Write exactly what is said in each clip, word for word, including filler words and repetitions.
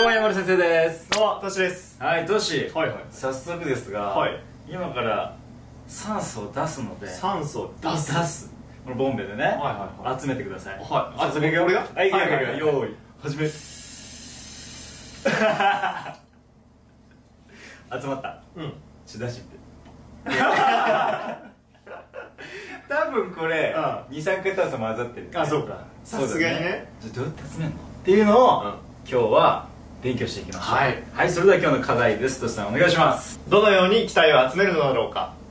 どうも山田先生です。 どうもトシです。 はい、トシ、 はいはい、 早速ですが、はい、今から酸素を出すので、酸素を出す出すこのボンベでね、はいはいはい、集めてください。はい、早速いくよ。俺がはい、いくよいくよ、よーい始め。集まった。うん、ち出してみて。多分これ二酸化炭素混ざってる。あ、そうか、さすがにね。じゃあどうやって集めるのっていうのを今日は勉強していきましょう。はい、はい、それでは今日の課題です。トシさんお願いします。 どのように気体を集めるのだろうか。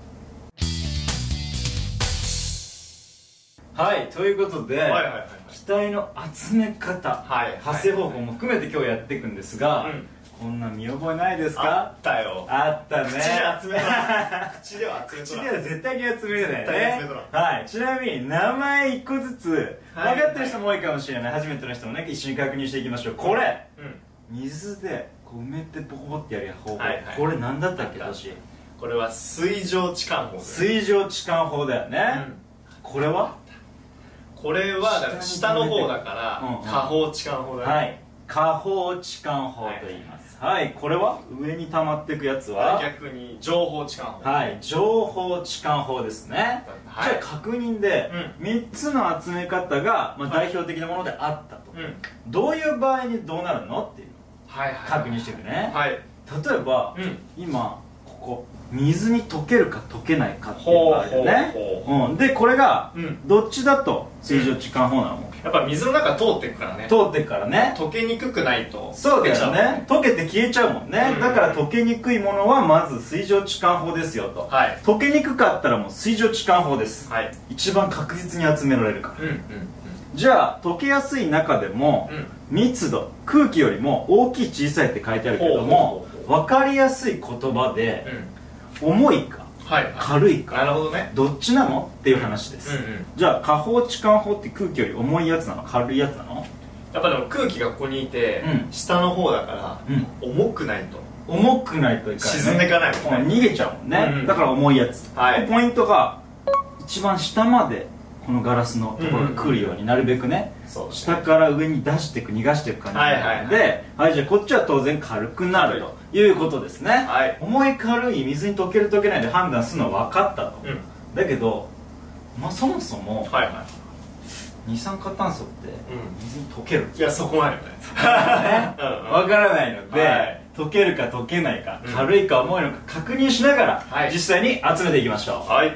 はい、ということで気体の集め方、発生方法も含めて今日やっていくんですが、こんな見覚えないですか？あったよ。あったね。口で集めろ。口では集めとらん。口では絶対に集めれないね。はい。ちなみに名前一個ずつ分かってる人も多いかもしれない。初めての人もね、一緒に確認していきましょう。これ水でこう埋めてボコボコってやる方法。これ何だったっけ、トシ？ これは水上置換法。 水上置換法だよね。これは？ これは下の方だから下方置換法だね。はい。 下方置換法と言います。はい、これは上に溜まっていくやつは逆に上方置換法。 はい、上方置換法ですね。じゃあ確認でみっつの集め方が代表的なものであったと、どういう場合にどうなるのっていうのを確認していくね。例えば今ここ水に溶けるか溶けないかっていうのがあるよね。でこれがどっちだと水上置換法なの？ やっぱ水の中通っていくからね。 通っていくからね。 溶けにくくないと。 そうだよね。溶けて消えちゃうもんね。だから溶けにくいものはまず水上置換法ですよと。はい、溶けにくかったらもう水上置換法です。はい、一番確実に集められるから。じゃあ溶けやすい中でも密度、空気よりも大きい小さいって書いてあるけども、分かりやすい言葉で重いか軽いか、なるほどね、どっちなのっていう話です。じゃあ下方置換法って空気より重いやつなの軽いやつなの？ やっぱでも空気がここにいて下の方だから重くないと重くないといかない、 沈んでいかないもんね。 逃げちゃうもんね。だから重いやつ。ポイントが一番下までこのガラスのところが来るようになるべくね、下から上に出していく逃がしていく感じなので、はい、じゃあこっちは当然軽くなるということですね。重い軽い水に溶ける溶けないで判断するのは分かったと。だけどまあそもそも二酸化炭素って水に溶ける？ いや、そこまでよね。 分からないので溶けるか溶けないか軽いか重いのか確認しながら実際に集めていきましょう。はい、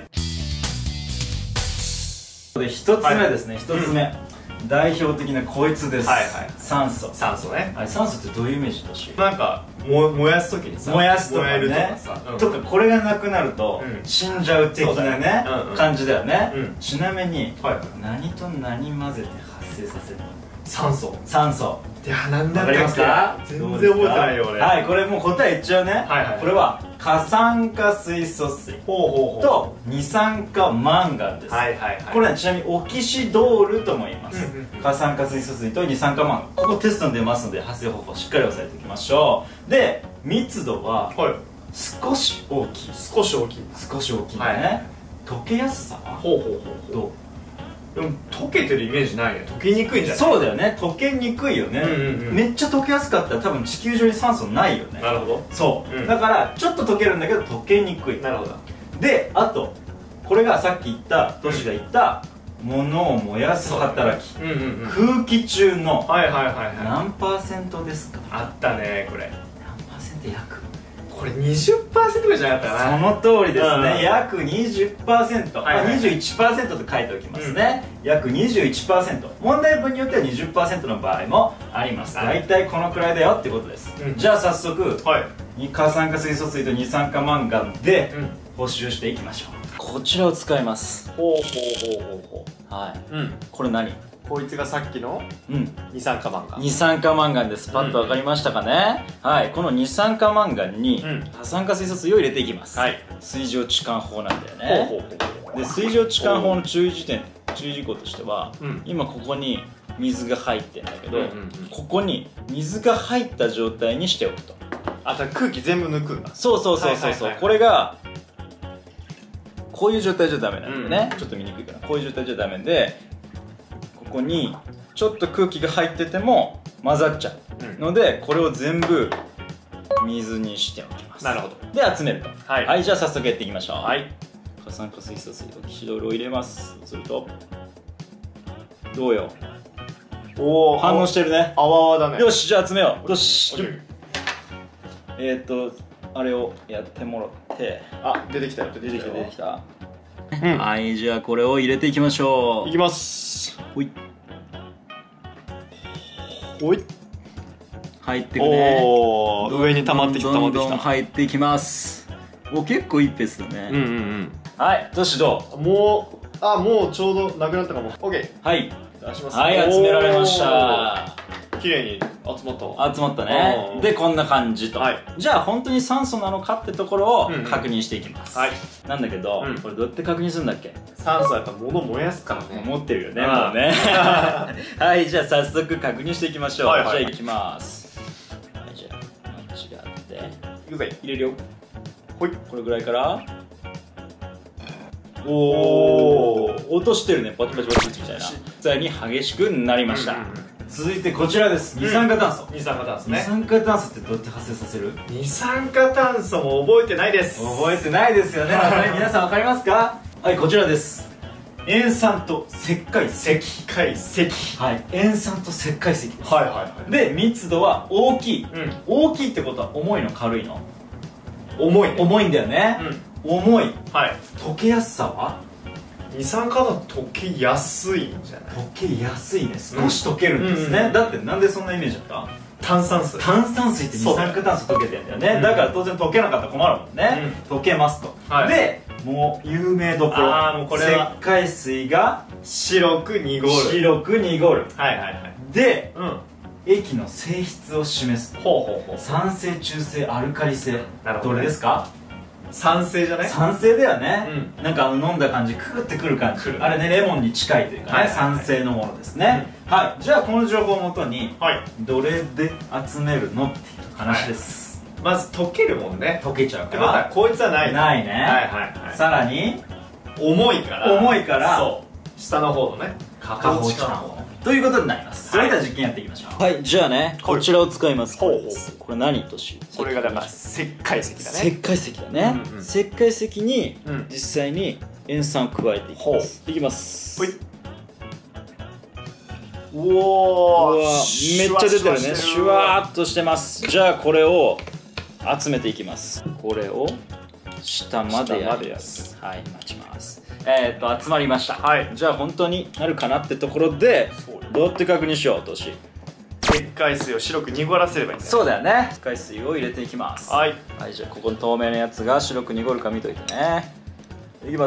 で一つ目ですね。一つ目代表的なこいつです。酸素。酸素ね。酸素ってどういうイメージとし？ なんか燃やす時にさ、 燃やすとかね、とかこれがなくなると死んじゃう的なね感じだよね。ちなみに何と何混ぜて発生させるの？酸素。酸素。 いや、なんだったっけ？全然覚えてないよ俺。 はい、これもう答え言っちゃうね。これは過酸化水素水と二酸化マンガンです。これはちなみにオキシドールとも言います。過酸化水素水と二酸化マンガン、ここテストに出ますので発生方法しっかり押さえておきましょう。で密度は少し大きい。 少し大きい。 少し大きいね。溶けやすさはどう？ でも溶けてるイメージないね。溶けにくいんじゃない？ そうだよね、溶けにくいよね。めっちゃ溶けやすかったら多分地球上に酸素ないよね。なるほど。そう、だからちょっと溶けるんだけど溶けにくい。なるほど。であとこれがさっき言ったトシが言った物を燃やす働き、空気中の何パーセントですか？ あったねこれ。 何パーセント？約これ にじゅっパーセント ぐらいじゃなかったかな。 その通りですね。約 にじゅっパーセント、にじゅういちパーセント と書いておきますね。約 にじゅういちパーセント、問題文によっては にじゅっパーセント の場合もあります。大体このくらいだよってことです。じゃあ早速過酸化水素水と二酸化マンガンで補修していきましょう。こちらを使います。ほうほうほうほうほう。はい、これ何？ こいつがさっきの二酸化マンガン。 二酸化マンガンです。パッと分かりましたかね。はい、この二酸化マンガンに過酸化水素水を入れていきます。水上置換法なんだよね。で水上置換法の注意事点、注意事項としては、今ここに水が入ってんだけど、ここに水が入った状態にしておくと。 あ、だから空気全部抜くんだ。 そうそうそうそうそう。これがこういう状態じゃダメなんでね。ちょっと見にくいかな。こういう状態じゃダメで、ここにちょっと空気が入ってても混ざっちゃうので、これを全部水にしておきます。 なるほど。 で集めると。はい、はい、じゃあ早速やっていきましょう。はい、過酸化水素水オキシドールを入れます。そうするとどうよ。おお、反応してるね。 泡々だね。 よし、じゃあ集めよう。よし、えっとあれをやってもらって。 あ、出てきたよ。出てきた出てきた。はい、じゃあこれを入れていきましょう。 いきます。 ほいほい、 入ってくね。 おー、上に溜まってきた、溜まってきた。 どんどん入っていきます。お、結構いいペースだね。 うんうんうん。 はい、トシどう？ もう、あ、もうちょうどなくなったかも。オッケー。 はい、 出します。 はい、集められました。 綺麗に集まったわ。 集まったね。で、こんな感じと。じゃあ本当に酸素なのかってところを確認していきます。なんだけど、これどうやって確認するんだっけ？ 酸素はやっぱ物燃やすからね。 持ってるよね、もうね。はい、じゃあ早速確認していきましょう。じゃあいきます。はい、じゃあ間違っていくぜ。入れるよ。ほい、これぐらいから。おお、落としてるね。パチパチパチみたいな。実際に激しくなりました。続いてこちらです。二酸化炭素。 二酸化炭素ね。 二酸化炭素ってどうやって発生させる？ 二酸化炭素も覚えてないです。 覚えてないですよね。皆さんわかりますか？はい、こちらです。塩酸と石灰石。 石灰石。 はい、塩酸と石灰石です。 はいはいはい。 で、密度は大きい。大きいってことは重いの軽いの？ 重い。 重いんだよね。重い。 はい。 溶けやすさは？ 二酸化炭素溶けやすいんじゃない？ 溶けやすいね。少し溶けるんですね。だってなんでそんなイメージだった？炭酸水。炭酸水って二酸化炭素溶けてんだよね。だから当然溶けなかったら困るもんね。溶けますと。で、もう有名どころ。ああ、もうこれは石灰水が白く濁る。 白く濁る。 はいはいはい。 で、液の性質を示す。ほうほうほう。酸性、中性、アルカリ性。どれですか？ 酸性じゃない？ 酸性だよね。なんか飲んだ感じクーってくる感じ。あれね、レモンに近いというかね、酸性のものですね。はい、じゃあこの情報をもとにどれで集めるのっていう話です。 まず溶けるもんね。 溶けちゃうから。ってことはこいつはない。 ないね。はいはいはい。さらに重いから。 重いから。 そう。下の方のね。 下方置換ということになります。それでは実験やっていきましょう。はい、じゃあね、こちらを使います。これ何とし？ これがだから石灰石だね。 石灰石だね。石灰石に実際に塩酸を加えていきます。いきます。ほい。うおー、めっちゃ出てるね。シュワーっとしてます。じゃあこれを集めていきます。これを下までやります。はい、待ちます。えっと集まりました。はい、じゃあ本当になるかなってところでどうやって確認しようとし。 石灰水を白く濁らせればいいんだね。 そうだよね。石灰水を入れていきます。はい、はい、じゃあここの透明なやつが白く濁るか見といてね。いきます。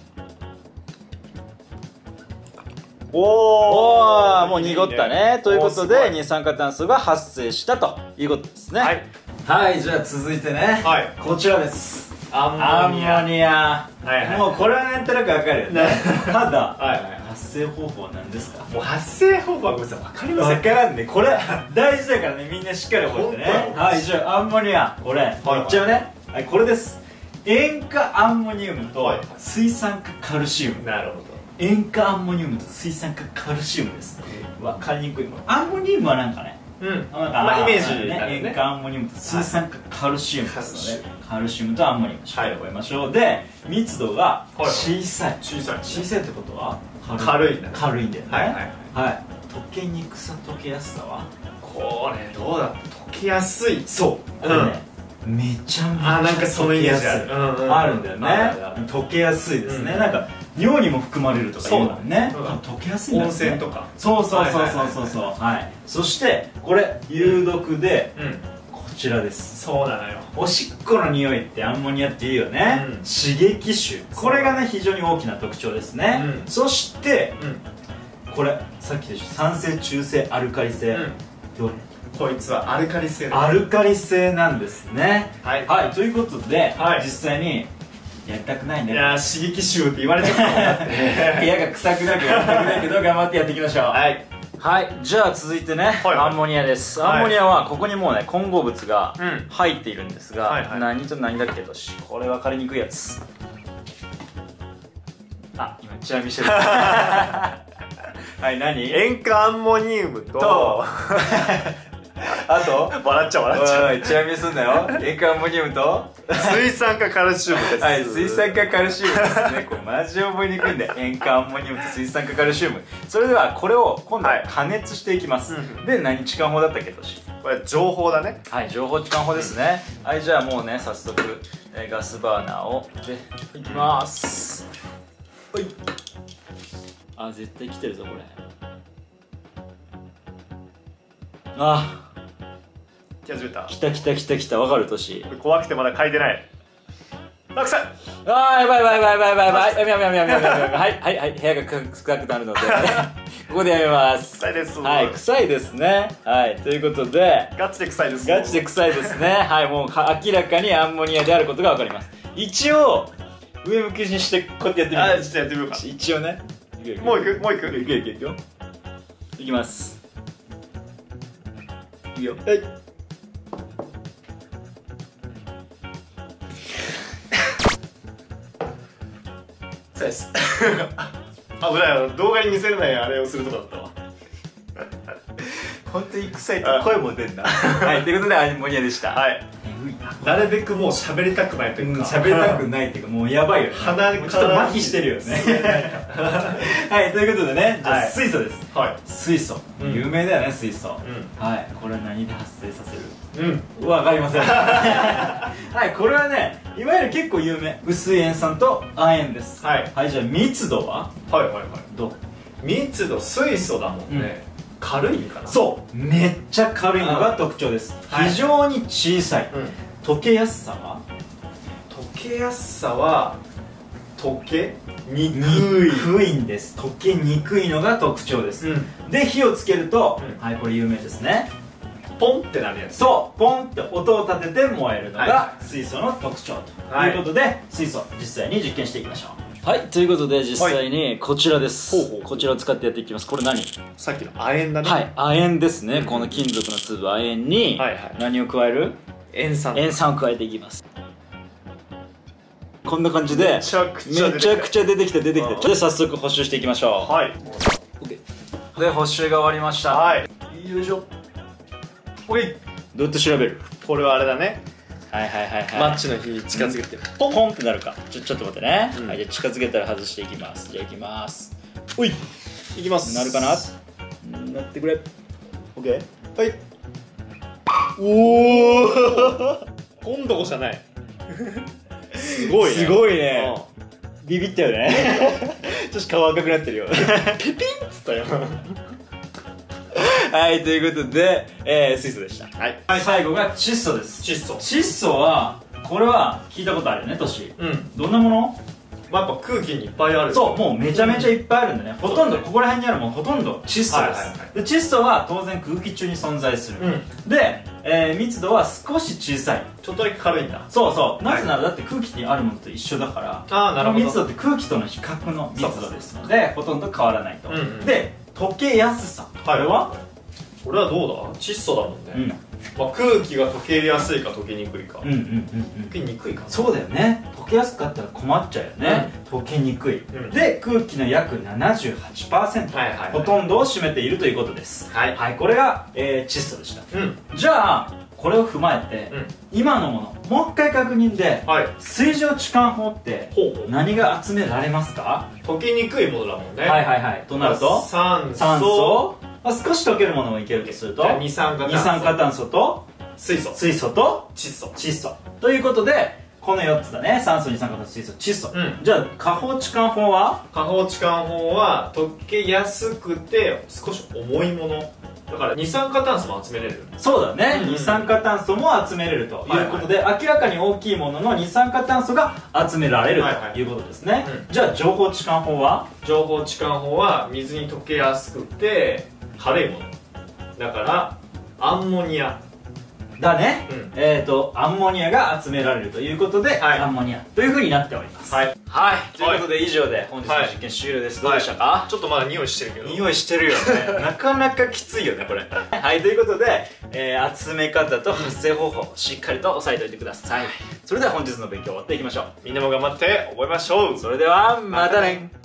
おお、もう濁ったね。ということで二酸化炭素が発生したということですね。はい、はい、じゃあ続いてね、はい、こちらです。アンモニア。もうこれはなんとなくわかるよね。ただ発生方法は何ですか？ もう発生方法はごめんなさい、わかりません。 わからんね。これ大事だからね、みんなしっかり覚えてね。はい、じゃあアンモニア、これいっちゃうね。はい、これです。塩化アンモニウムと水酸化カルシウム。なるほど。塩化アンモニウムと水酸化カルシウムです。わかりにくい。アンモニウムはなんかね、うん、まあイメージね、塩化アンモニウムと水酸化カルシウムですので、カルシウムとアンモニウムしっかり覚えましょう。で、密度が小さい。小さい。小さいってことは軽いんだ。 軽いんだよね。はいはいはい。溶けにくさ、溶けやすさはこれどうだ？溶けやすい。 そう。これね、めちゃめちゃ溶けやすい。あるんだよね。溶けやすいですね。なんか尿にも含まれるとか言うもんね。溶けやすいんだよね。 温泉とか。 そうそうそうそうそう。はい。そしてこれ有毒でこちらです。 そうなのよ。 おしっこの匂いってアンモニアっていうよね。刺激臭。これがね非常に大きな特徴ですね。そしてこれさっきでしょ、酸性、中性、アルカリ性。 こいつはアルカリ性だ。アルカリ性なんですね。はい、はい、ということで、はい、実際にやりたくないね。 いやー、刺激臭って言われちゃった部屋が臭くなくやりたくないけど頑張ってやっていきましょう。はい、はい、じゃあ続いてね、はい、アンモニアです。アンモニアはここにもうね混合物が入っているんですが、はいはい、何と何だっけとし、これ分かりにくいやつ。あ、今チラ見してるはい、何？ 塩化アンモニウムとあと笑っちゃう笑っちゃう。 おい、ちなみにすんなよ。塩化アンモニウムと水酸化カルシウムです。 はい、水酸化カルシウムですね。これマジ覚えにくいんだよ。塩化アンモニウムと水酸化カルシウム。それではこれを今度は加熱していきます。はい、で、何置換法だったっけ、とし。 これ情報だね。 はい、情報置換法ですね。はい、じゃあもうね、早速、えー、ガスバーナーをでいきます。はい。あ、絶対来てるぞこれ。あ。 来始めた。 来た来た来た来た。わかる、とし。 怖くてまだ書いてない。あ、臭い。 あー、やばいやばいやばいやばいやばいやばいやばいやばいやばいやばい。はいはいはい、部屋が臭くなるのでここでやめます。 臭いです。 はい、臭いですね。はい、ということでガチで臭いです。 ガチで臭いですね。はい、もう明らかにアンモニアであることがわかります。一応上向きにしてこうやってやってみる。 あ、ちょっとやってみようか。 一応ね。 もういくもういくいくいくいくよ。いきます。いくよ。はい。 臭いです。危ない、動画に見せれないあれをするとこだったわ。 本当に臭いと声も出んな。はい、ということでアンモニアでした。はい。 なるべくもう喋りたくないというか、 喋りたくないっていうか、もうやばいよね。 鼻ちょっと麻痺してるよね。はい、ということでね、じゃあ水素です。はい、水素、有名だよね、水素。はい、これは何で発生させる？うん、わかりません。はい、これはね、いわゆる結構有名、薄い塩酸と亜鉛です。はい、はい、じゃあ密度は？はいはいはい。どう？ 密度、水素だもんね。軽いかな。 そう、めっちゃ軽いのが特徴です。非常に小さい。溶けやすさは？ 溶けやすさは溶けにくい。 低いんです。溶けにくいのが特徴です。で、火をつけると、はい、これ有名ですね。 ポンってなるやつ。 そう、ポンって音を立てて燃えるのが水素の特徴ということで、水素実際に実験していきましょう。はい、ということで実際にこちらです。はい、こちらを使ってやっていきます。これ何？ さっきの亜鉛だね。 はい、亜鉛ですね。この金属の粒亜鉛に何を加える？ 塩酸。 塩酸を加えていきます。こんな感じでめちゃくちゃ出てきた出てきた。で、早速補修していきましょう。はい。で、補修が終わりました。はい。よいしょ。オッケー。どうやって調べる？ これはあれだね。 はいはいはいはい。 マッチの火に近づけてポンポンってなるか。ちょちょっと待ってね。はい、じゃあ近づけたら外していきます。じゃあいきます。おい。 いきます。 なるかな？なってくれ。オッケー。はい。 おお。今度こそじゃない。すごいね。 すごいね。ビビったよね。ちょっと顔赤くなってるよ。 ピピンっつったよ。 はい、ということで、えー、水素でした。はい、最後が窒素です。 窒素。 窒素は、これは聞いたことあるよね、トシ。うん。どんなもの？ まあ、やっぱ空気にいっぱいある。 そう、もうめちゃめちゃいっぱいあるんだね。ほとんど、ここら辺にあるもんほとんど窒素です。で、窒素は当然空気中に存在する。で、えー、密度は少し小さい。 ちょっとだけ軽いんだ。 そうそう。なぜならだって空気にあるものと一緒だから、ああ、なるほど。密度って空気との比較の密度ですので、ほとんど変わらないと。で、溶けやすさ。これは？ これはどうだ？窒素だもんね。まあ空気が溶けやすいか溶けにくいか。溶けにくいか。 そうだよね。溶けやすかったら困っちゃうよね。溶けにくい。で、空気の約 ななじゅうはちパーセント、ほとんどを占めているということです。はい。これが窒素でした。じゃあこれを踏まえて今のものもう一回確認で、水蒸置換法って何が集められますか？ 溶けにくいものだもんね。 はいはいはい。となると酸素、まあ、少し溶けるものもいけるとすると二酸化炭素と水素水素と窒素窒素ということでこのよっつだね。酸素、二酸化炭素、水素、窒素、うん、じゃあ下方置換法は下方置換法は溶けやすくて少し重いものだから二酸化炭素も集めれる。 そうだね、うん、二酸化炭素も集めれるということで、はいはい、明らかに大きいものの二酸化炭素が集められるということですね、はいはい、うん、じゃあ上方置換法は上方置換法は水に溶けやすくて軽いものだからアンモニアだね、うん、えっとアンモニアが集められるということで、はい、アンモニアというふうになっております。はい、はい、ということで以上で本日の実験終了です。はい、どうでしたか？はい、 ちょっとまだ匂いしてるけど匂いしてるよね。なかなかきついよねこれ。はい、ということで、えー、集め方と発生方法しっかりと押さえておいてください。それでは本日の勉強終わっていきましょう。 みんなも頑張って覚えましょう。 それではまたね。